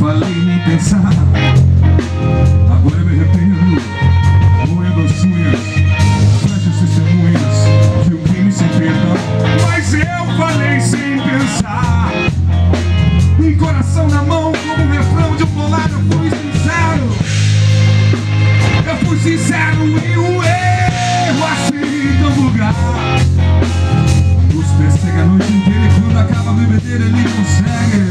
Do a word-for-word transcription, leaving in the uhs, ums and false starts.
falei nem pensar. Agora eu me arrependo, moendo as unhas, fecho as testemunhas de um crime sem perdão. Mas eu falei sem pensar, um coração na mão como um refrão de um bolero. Eu fui sincero, eu fui sincero e o erro assim tão vulgar. Nos persegue a noite inteira e quando acaba a bebedeira ele consegue